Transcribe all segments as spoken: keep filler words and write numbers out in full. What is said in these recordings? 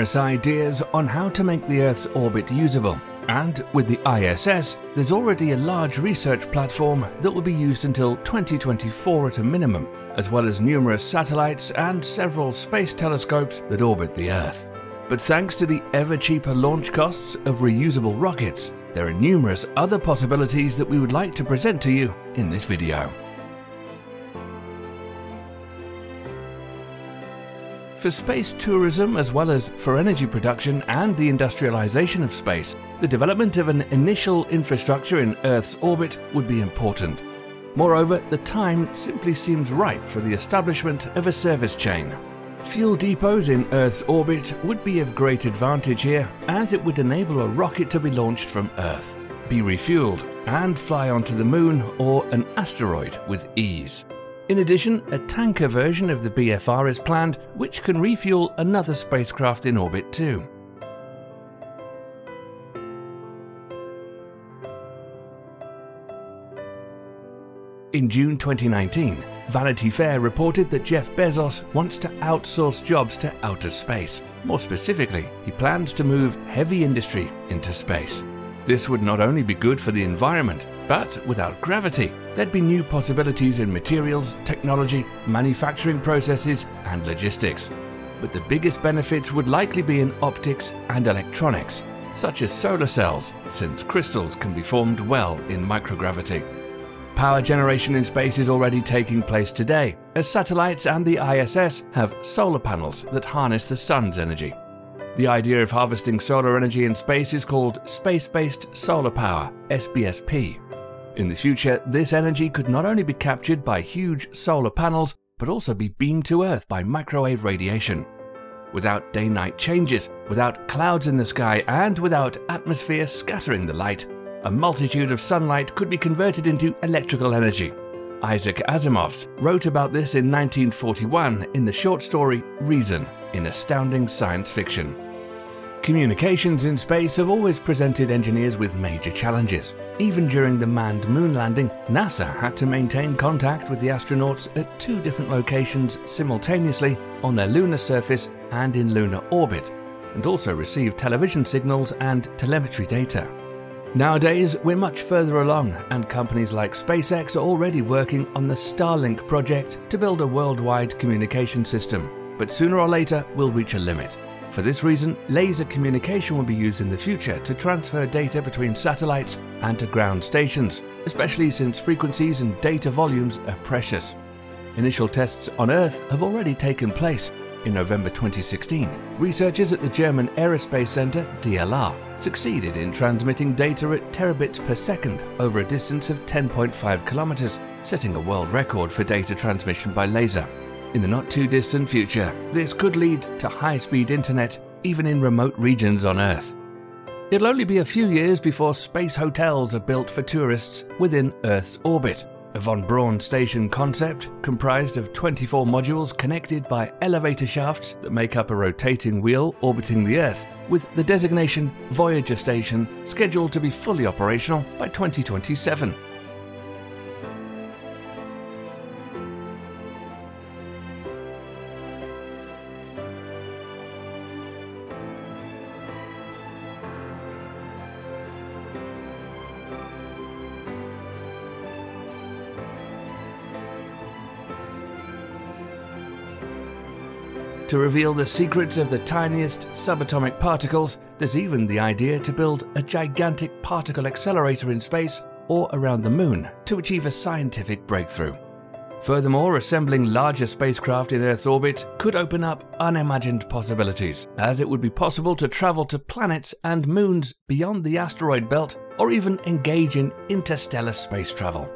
numerous ideas on how to make the Earth's orbit usable, and with the I S S, there's already a large research platform that will be used until twenty twenty-four at a minimum, as well as numerous satellites and several space telescopes that orbit the Earth. But thanks to the ever cheaper launch costs of reusable rockets, there are numerous other possibilities that we would like to present to you in this video. For space tourism, as well as for energy production and the industrialization of space, the development of an initial infrastructure in Earth's orbit would be important. Moreover, the time simply seems ripe for the establishment of a service chain. Fuel depots in Earth's orbit would be of great advantage here, as it would enable a rocket to be launched from Earth, be refueled, and fly onto the Moon or an asteroid with ease. In addition, a tanker version of the B F R is planned, which can refuel another spacecraft in orbit too. In June twenty nineteen, Vanity Fair reported that Jeff Bezos wants to outsource jobs to outer space. More specifically, he plans to move heavy industry into space. This would not only be good for the environment, but without gravity, there'd be new possibilities in materials, technology, manufacturing processes, and logistics. But the biggest benefits would likely be in optics and electronics, such as solar cells, since crystals can be formed well in microgravity. Power generation in space is already taking place today, as satellites and the I S S have solar panels that harness the sun's energy. The idea of harvesting solar energy in space is called Space-Based Solar Power, S B S P. In the future, this energy could not only be captured by huge solar panels, but also be beamed to Earth by microwave radiation. Without day-night changes, without clouds in the sky, and without atmosphere scattering the light, a multitude of sunlight could be converted into electrical energy. Isaac Asimov's wrote about this in nineteen forty-one in the short story Reason in Astounding Science Fiction. Communications in space have always presented engineers with major challenges. Even during the manned moon landing, NASA had to maintain contact with the astronauts at two different locations simultaneously on their lunar surface and in lunar orbit, and also receive television signals and telemetry data. Nowadays, we're much further along, and companies like SpaceX are already working on the Starlink project to build a worldwide communication system. But sooner or later, we'll reach a limit. For this reason, laser communication will be used in the future to transfer data between satellites and to ground stations, especially since frequencies and data volumes are precious. Initial tests on Earth have already taken place. In November twenty sixteen, researchers at the German Aerospace Center, D L R, succeeded in transmitting data at terabits per second over a distance of ten point five kilometers, setting a world record for data transmission by laser. In the not-too-distant future, this could lead to high-speed internet, even in remote regions on Earth. It'll only be a few years before space hotels are built for tourists within Earth's orbit. A von Braun station concept, comprised of twenty-four modules connected by elevator shafts that make up a rotating wheel orbiting the Earth, with the designation Voyager Station scheduled to be fully operational by twenty twenty-seven. To reveal the secrets of the tiniest subatomic particles, there's even the idea to build a gigantic particle accelerator in space or around the Moon to achieve a scientific breakthrough. Furthermore, assembling larger spacecraft in Earth's orbit could open up unimagined possibilities, as it would be possible to travel to planets and moons beyond the asteroid belt or even engage in interstellar space travel.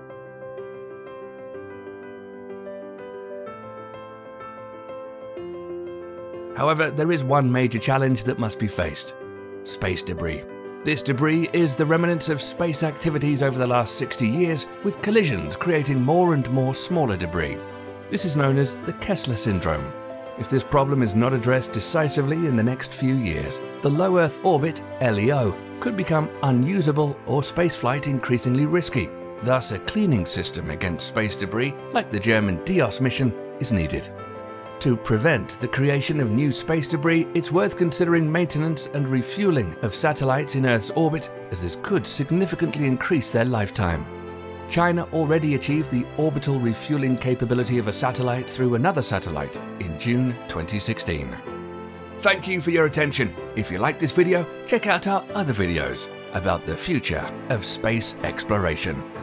However, there is one major challenge that must be faced: space debris. This debris is the remnants of space activities over the last sixty years, with collisions creating more and more smaller debris. This is known as the Kessler syndrome. If this problem is not addressed decisively in the next few years, the low Earth orbit, L E O, could become unusable or spaceflight increasingly risky. Thus, a cleaning system against space debris, like the German DIOS mission, is needed. To prevent the creation of new space debris, it's worth considering maintenance and refueling of satellites in Earth's orbit, as this could significantly increase their lifetime. China already achieved the orbital refueling capability of a satellite through another satellite in June twenty sixteen. Thank you for your attention. If you like this video, check out our other videos about the future of space exploration.